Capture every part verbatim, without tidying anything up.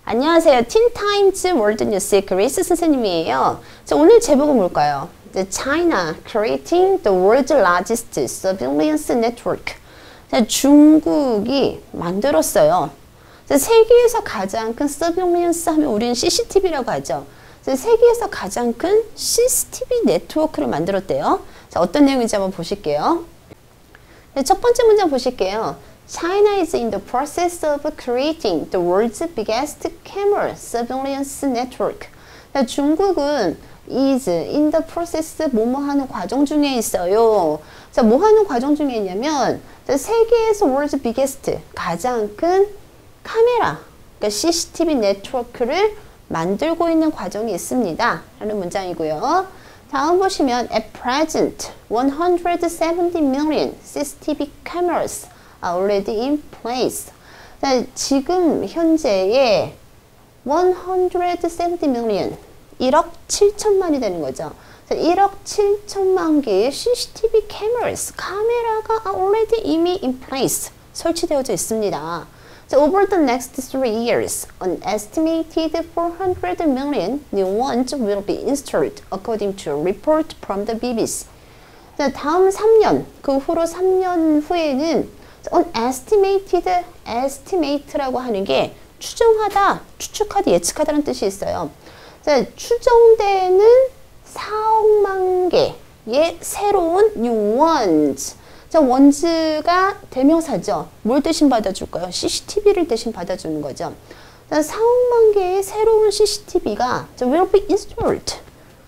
안녕하세요. 틴타임즈 월드뉴스의 그레이스 선생님이에요. 자, 오늘 제목은 뭘까요? The China creating the world's largest surveillance network. 자, 중국이 만들었어요. 자, 세계에서 가장 큰 surveillance 하면 우리는 씨씨티비라고 하죠. 자, 세계에서 가장 큰 씨씨티비 네트워크를 만들었대요. 자, 어떤 내용인지 한번 보실게요. 자, 첫 번째 문장 보실게요. China is in the process of creating the world's biggest camera surveillance network. 자, 중국은 is in the process 뭐뭐 하는 과정 중에 있어요. 자, 뭐 하는 과정 중에 있냐면 자, 세계에서 world's biggest 가장 큰 카메라, 그러니까 씨씨티비 네트워크를 만들고 있는 과정이 있습니다. 라는 문장이고요. 다음 보시면 at present one hundred seventy million 씨씨티비 cameras are already in place. 자, 지금 현재의 one hundred seventy million 일억 칠천만이 되는 거죠. 자, 일억 칠천만 개의 씨씨티비 cameras 카메라가 already 이미 in place 설치되어져 있습니다. So over the next three years, an estimated four hundred million new ones will be installed, according to a report from the 비비씨. 자, 다음 삼 년, 그 후로 삼 년 후에는 an estimated, estimate라고 하는 게 추정하다, 추측하다, 예측하다는 뜻이 있어요. 자, 추정되는 사억만 개의 새로운 new ones. 자, 원즈가 대명사죠. 뭘 대신 받아줄까요? 씨씨티비를 대신 받아주는 거죠. 자, 사억만 개의 새로운 씨씨티비가 will be installed.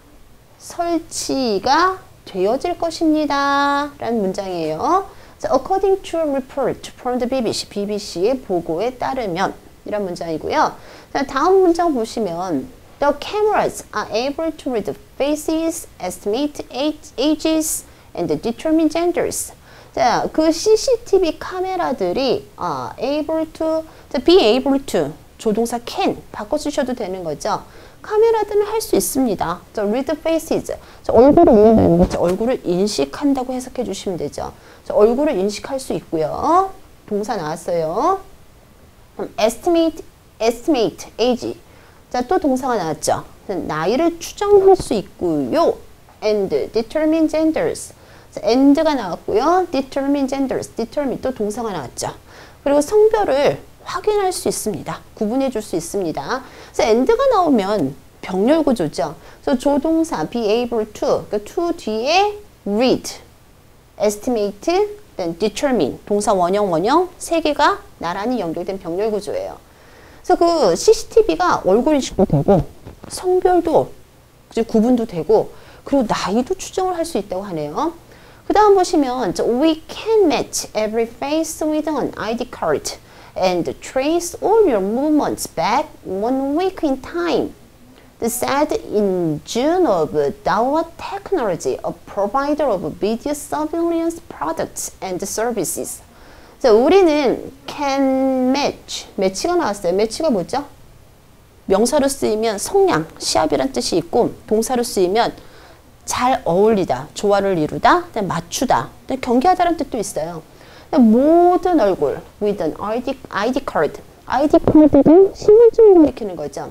설치가 되어질 것입니다. 라는 문장이에요. 자, according to a report from the 비비씨, 비비씨의 보고에 따르면 이란 문장이고요. 자, 다음 문장 보시면 the cameras are able to read faces, estimate ages, and determine genders. 자, 그 씨씨티비 카메라들이 아, able to, 자, be able to, 조동사 can 바꿔주셔도 되는 거죠. 카메라들은 할 수 있습니다. 자, read faces, 자, 얼굴을, 자, 얼굴을 인식한다고 해석해 주시면 되죠. 자, 얼굴을 인식할 수 있고요. 동사 나왔어요. 음, estimate, estimate age. 자, 또 동사가 나왔죠. 나이를 추정할 수 있고요. and determine genders. and가 나왔고요. determine genders, determine 또 동사가 나왔죠. 그리고 성별을 확인할 수 있습니다. 구분해 줄 수 있습니다. 그래서 and가 나오면 병렬 구조죠. 그래서 조동사 be able to, 그러니까 to 뒤에 read, estimate, then determine, 동사 원형 원형 세 개가 나란히 연결된 병렬 구조예요. 그래서 그 씨씨티비가 얼굴 인식도 되고 성별도 구분도 되고 그리고 나이도 추정을 할 수 있다고 하네요. 그 다음 보시면 we can match every face with an 아이디 card and trace all your movements back one week in time. Said in June of Dahua Technology, a provider of video surveillance products and services. 자, 우리는 can match, 매치가 나왔어요. 매치가 뭐죠? 명사로 쓰이면 성량, 시합이란 뜻이 있고 동사로 쓰이면 잘 어울리다, 조화를 이루다, 맞추다, 경계하다라는 뜻도 있어요. 모든 얼굴 with an 아이디, 아이디 card. 아이디 카드는 신분증을 가리키는 거죠.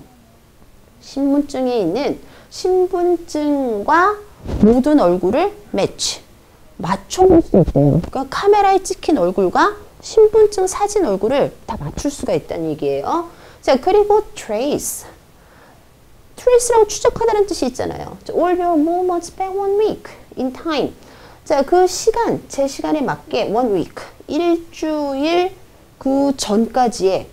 신분증에 있는 신분증과 모든 얼굴을 매치, 맞춰볼 수 있대요. 그러니까 카메라에 찍힌 얼굴과 신분증 사진 얼굴을 다 맞출 수가 있다는 얘기예요. 자, 그리고 trace. trace라고 추적하다는 뜻이 있잖아요. All your movements back one week in time. 자, 그 시간, 제 시간에 맞게 one week, 일주일 그 전까지의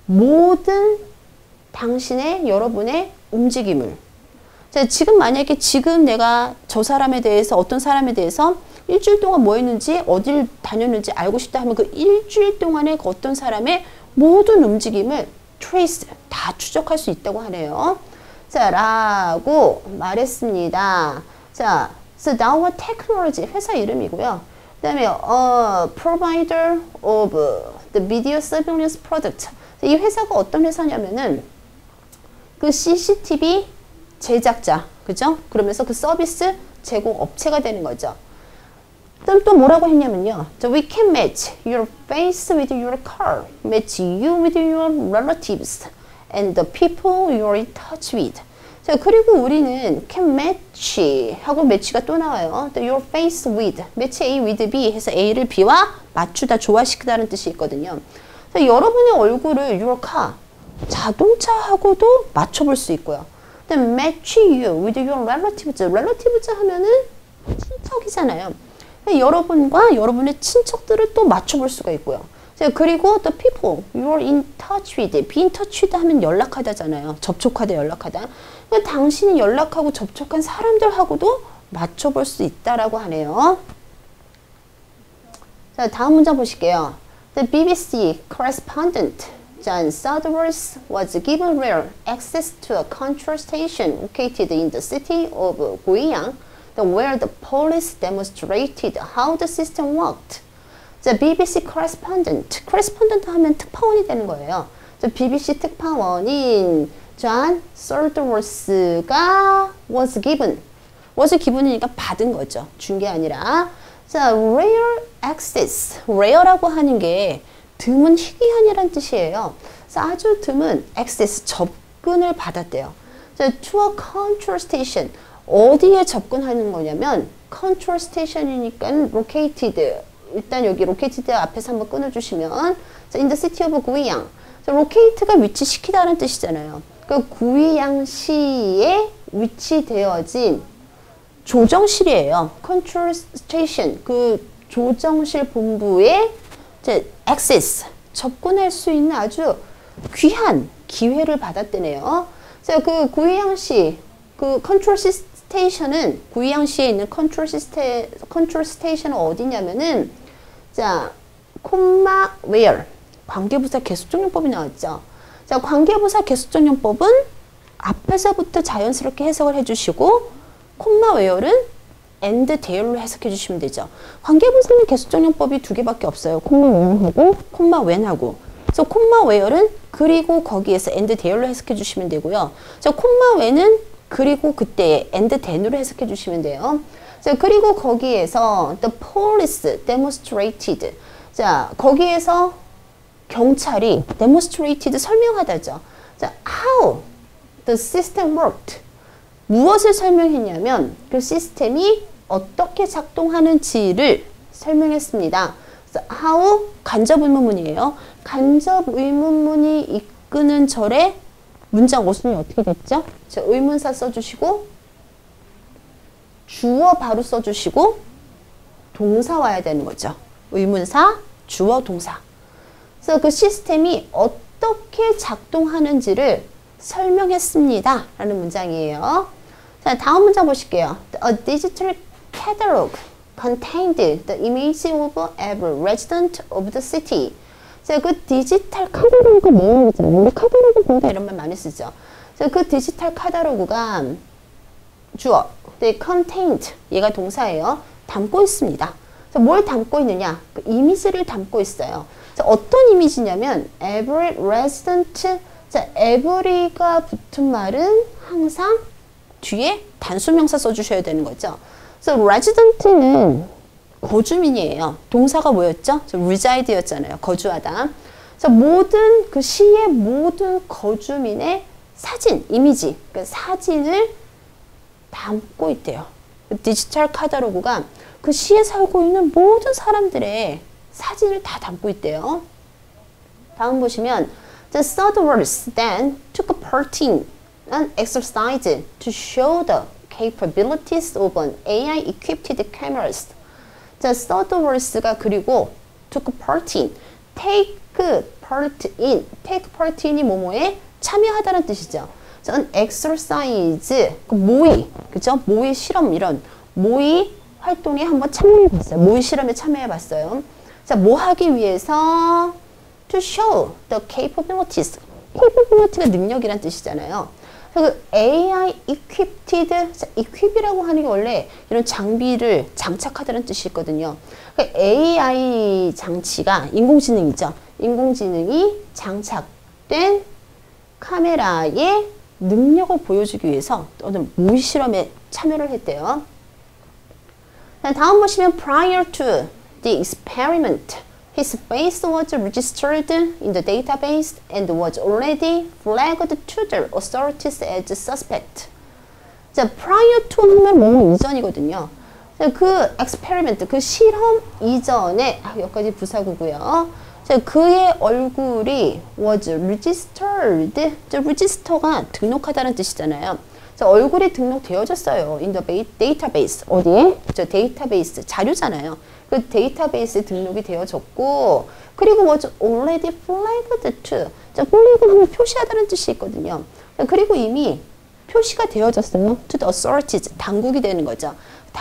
모든 당신의, 여러분의 움직임을. 자, 지금 만약에 지금 내가 저 사람에 대해서, 어떤 사람에 대해서 일주일 동안 뭐 했는지, 어딜 다녔는지 알고 싶다 하면 그 일주일 동안의 그 어떤 사람의 모든 움직임을 trace, 다 추적할 수 있다고 하네요. 자, 라고 말했습니다. 자, so Dahua Technology 회사 이름이고요. 그 다음에 어, provider of the video surveillance product. 이 회사가 어떤 회사냐면은 그 씨씨티비 제작자, 그죠? 그러면서 그 서비스 제공 업체가 되는 거죠. 또, 또 뭐라고 했냐면요. So we can match your face with your car, match you with your relatives. and the people you're in touch with. 자, 그리고 우리는 can match 하고 match가 또 나와요. your face with, match A with B 해서 A를 B와 맞추다, 조화시키다는 뜻이 있거든요. 자, 여러분의 얼굴을 your car, 자동차하고도 맞춰볼 수 있고요. then match you with your relatives. relatives 하면은 친척이잖아요. 여러분과 여러분의 친척들을 또 맞춰볼 수가 있고요. 자, 그리고 the people you're in touch with. be in touch with 하면 연락하다잖아요. 접촉하다, 연락하다. 그러니까 당신이 연락하고 접촉한 사람들하고도 맞춰볼 수 있다라고 하네요. 자, 다음 문장 보실게요. The 비비씨 correspondent John Sudworth was given rare access to a control station located in the city of Guiyang, where the police demonstrated how the system worked. 자, 비비씨 correspondent, correspondent 하면 특파원이 되는 거예요. 자, 비비씨 특파원인 존 솔드워스가 was given, was given이니까 받은 거죠. 준 게 아니라. 자, rare access, rare라고 하는 게 드문 희귀한이란 뜻이에요. 그래서 아주 드문 access, 접근을 받았대요. 자, to a control station, 어디에 접근하는 거냐면 control station이니까 located, 일단 여기 located 앞에서 한번 끊어주시면 자, in the city of 구이양, 자, locate가 위치시키다는 뜻이잖아요. 그 구이양시에 위치되어진 조정실이에요. control station, 그 조정실 본부에 이제 access, 접근할 수 있는 아주 귀한 기회를 받았대네요. 자, 그 구이양시, 그 컨트롤 스테이션은 구이양시에 있는 컨트롤 시스테, 컨트롤 스테이션은 어디냐면은 자, 콤마 where, 관계부사 계속적용법이 나왔죠. 자, 관계부사 계속적용법은 앞에서부터 자연스럽게 해석을 해주시고 콤마 where는 and there로 해석해 주시면 되죠. 관계부사는 계속적용법이 두 개밖에 없어요. 콤마 where하고 콤마 when하고. 그래서 콤마 where는 그리고 거기에서 and there로 해석해 주시면 되고요. 자, 콤마 when은 그리고 그때 and then으로 해석해 주시면 돼요. 자, 그리고 거기에서 the police demonstrated. 자, 거기에서 경찰이 demonstrated 설명하다죠. 자, how the system worked. 무엇을 설명했냐면 그 시스템이 어떻게 작동하는지를 설명했습니다. 그래서 how 간접 의문문이에요. 간접 의문문이 이끄는 절의 문장 어순이 어떻게 됐죠? 자, 의문사 써주시고 주어 바로 써주시고 동사 와야 되는 거죠. 의문사, 주어, 동사. 그래서 그 시스템이 어떻게 작동하는지를 설명했습니다. 라는 문장이에요. 자, 다음 문장 보실게요. A digital catalog contained the image of every resident of the city. 자, 그 디지털 카탈로그가 뭐라고 했잖아요. 우리 카탈로그 본다 이런 말 많이 쓰죠. 자, 그 디지털 카탈로그가 주어, 네, contained, 얘가 동사예요. 담고 있습니다. 자, 뭘 담고 있느냐? 그 이미지를 담고 있어요. 자, 어떤 이미지냐면 every resident, 자, every가 붙은 말은 항상 뒤에 단수명사 써주셔야 되는 거죠. 그래서 resident는 거주민이에요. 동사가 뭐였죠? reside였잖아요. 거주하다. 자, 모든 그 시의 모든 거주민의 사진, 이미지, 그 사진을 담고 있대요. 디지털 카탈로그가 그 시에 살고 있는 모든 사람들의 사진을 다 담고 있대요. 다음 보시면 The Sudworths then took part in an exercise to show the capabilities of an A I-equipped cameras. 자, Sudworths가 그리고 took part in, take part in, take part in이 뭐뭐에 참여하다는 뜻이죠. 자, an exercise, 그 모의, 그죠? 모의 실험 이런 모의 활동에 한번 참여해봤어요. 모의 실험에 참여해봤어요. 자, 뭐 하기 위해서? To show the capabilities. capability가 능력이란 뜻이잖아요. 그 A I equipped, 자, equip이라고 하는 게 원래 이런 장비를 장착하다는 뜻이 있거든요. 그러니까 에이 아이 장치가 인공지능이죠. 인공지능이 장착된 카메라의 능력을 보여주기 위해서 어떤 모의 실험에 참여를 했대요. 다음 보시면 prior to the experiment, His face was registered in the database and was already flagged to the authorities as suspect. 자, prior to 하면 뭐뭐 이전이거든요. 자, 그 experiment, 그 실험 이전에, 아, 여기까지 부사구고요. 자, 그의 얼굴이 was registered. 자, register가 등록하다는 뜻이잖아요. 자, 얼굴이 등록되어졌어요. in the database. 어디에? 저 데이터베이스, 자료잖아요. 그 데이터베이스에 등록이 되어졌고, 그리고 was already flagged to. 자, flag 하면 표시하다는 뜻이 있거든요. 자, 그리고 이미 표시가 되어졌어요. to the authorities. 당국이 되는 거죠.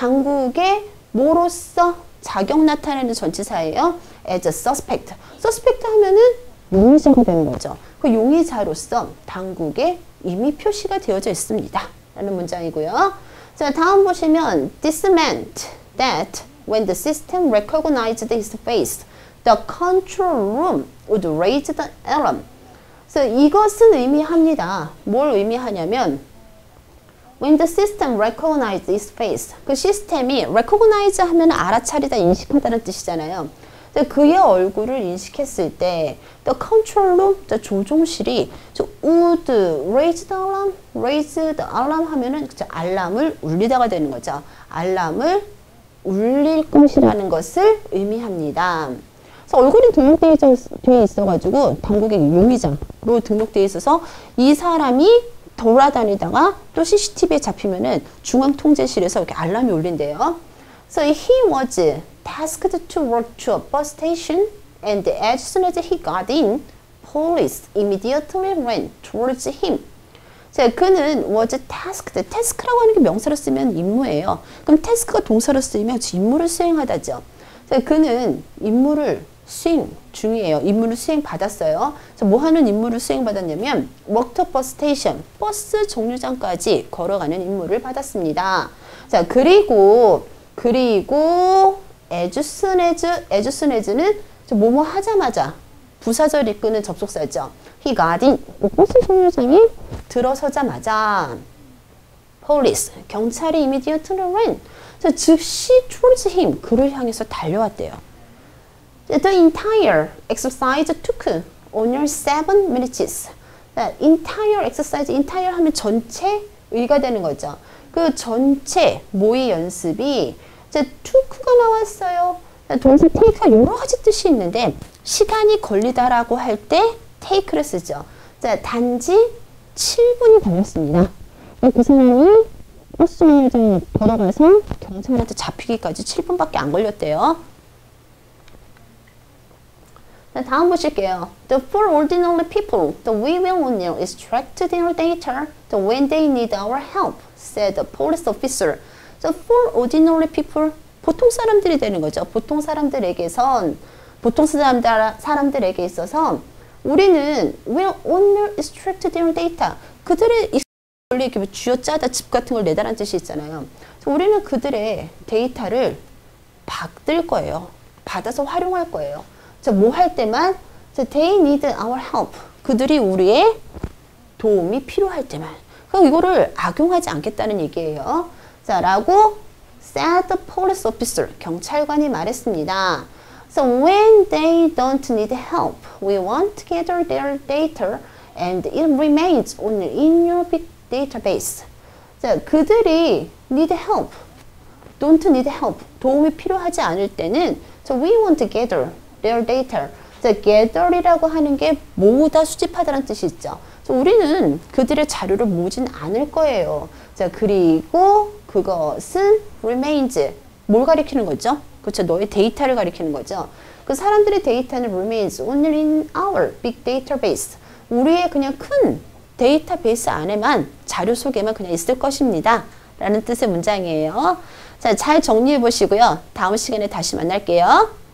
당국의 뭐로서 자격 나타내는 전치사예요. as a suspect. suspect 하면은 용의자가 되는 거죠. 그 용의자로서 당국에 이미 표시가 되어져 있습니다. 라는 문장이고요. 자, 다음 보시면 this meant that when the system recognized his face, the control room would raise the alarm. 그래서 이것은 의미합니다. 뭘 의미하냐면 when the system recognized his face, 그 시스템이 recognize 하면 알아차리다, 인식하다는 뜻이잖아요. 그의 얼굴을 인식했을 때 the control room, the 조종실이 would raise the alarm, raise the alarm 하면은 알람을 울리다가 되는 거죠. 알람을 울릴 것이라는 것을 의미합니다. 그래서 얼굴이 등록되어 있어가지고 당국의 용의자로 등록되어 있어서 이 사람이 돌아다니다가 또 씨씨티비에 잡히면은 중앙통제실에서 이렇게 알람이 울린대요. So he was tasked to work to a bus station, and as soon as he got in, police immediately ran towards him. 자, 그는 was tasked. task라고 하는 게 명사로 쓰면 임무예요. 그럼 task가 동사로 쓰이면 임무를 수행하다죠. 자, 그는 임무를 수행 중이에요. 임무를 수행 받았어요. 자, 뭐 하는 임무를 수행 받았냐면 work to bus station, 버스 정류장까지 걸어가는 임무를 받았습니다. 자, 그리고 그리고 as soon as, as soon as는 뭐뭐 하자마자 부사절 이끄는 접속사죠. he got in, 버스 정류장에 들어서자마자 police, 경찰이 immediately ran, 자, 즉시 towards him, 그를 향해서 달려왔대요. The entire exercise took only seven minutes. 자, entire exercise, entire 하면 전체의가 되는 거죠. 그 전체 모의 연습이 자, took가 나왔어요. 동사 take가 여러 가지 뜻이 있는데 시간이 걸리다라고 할 때 take를 쓰죠. 자, 단지 칠 분이 걸렸습니다. 그 사람이 버스 정류장에 걸어가서 경찰한테 잡히기까지 칠 분밖에 안 걸렸대요. 자, 다음 보실게요. The four ordinary people, the we will only extract their data when they need our help, said the police officer. So for ordinary people, 보통 사람들이 되는 거죠. 보통 사람들에게선, 보통 사람들, 사람들에게 있어서 우리는 will only extract their data. 그들의 원래 이렇게 쥐어짜다 집 같은 걸 내다라는 뜻이 있잖아요. 우리는 그들의 데이터를 받을 거예요. 받아서 활용할 거예요. 자, 뭐 할 때만? 자, they need our help. 그들이 우리의 도움이 필요할 때만. 그럼 이거를 악용하지 않겠다는 얘기예요. 자, 라고 said the police officer, 경찰관이 말했습니다. So when they don't need help, we won't gather their data and it remains only in your big database. 자, 그들이 need help, don't need help, 도움이 필요하지 않을 때는 so we won't gather their data. 자, gather이라고 하는 게 모으다, 수집하다라는 뜻이 있죠. 우리는 그들의 자료를 모으진 않을 거예요. 자, 그리고 그것은 remains, 뭘 가리키는 거죠? 그렇죠, 너의 데이터를 가리키는 거죠. 그 사람들의 데이터는 remains only in our big database. 우리의 그냥 큰 데이터베이스 안에만, 자료 속에만 그냥 있을 것입니다. 라는 뜻의 문장이에요. 자, 잘 정리해 보시고요. 다음 시간에 다시 만날게요.